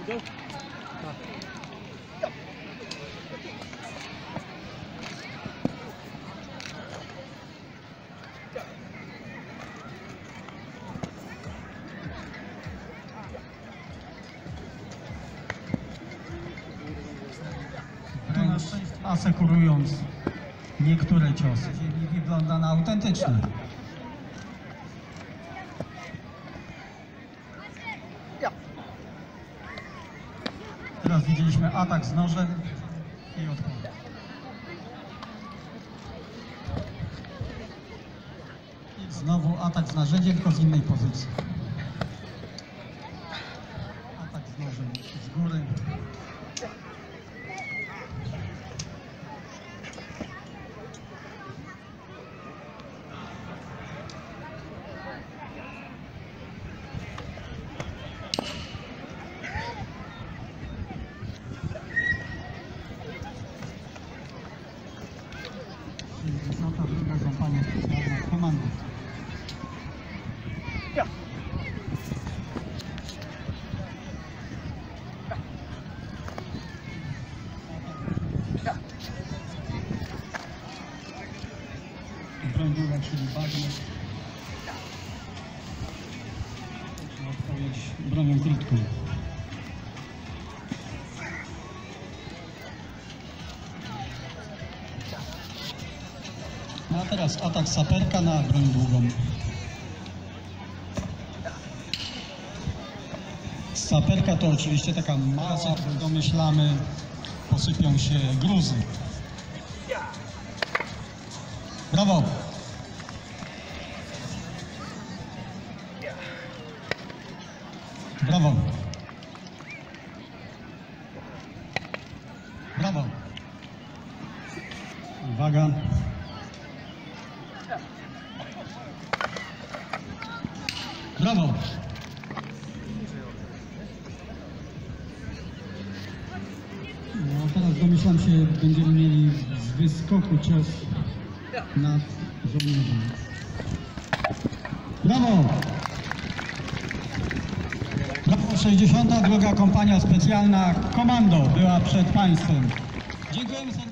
Asekurując niektóre ciosy. Wygląda na autentyczny. Teraz widzieliśmy atak z nożem i odpowiedź. I znowu atak z narzędziem, tylko z innej pozycji. Atak z nożem z góry. Druga kampania specjalna komando. Broń długa, czyli bagno. Odpowiedź bronią krótką. A teraz atak saperka na broń długą. Saperka to oczywiście taka mała, jak domyślamy, posypią się gruzy. Brawo! Brawo! Brawo! Uwaga! Brawo! No teraz domyślam się, będziemy mieli z wyskoku cios nad żołnierzem. Brawo! Brawo, 62. kompania specjalna Komando była przed Państwem. Dziękujemy serdecznie.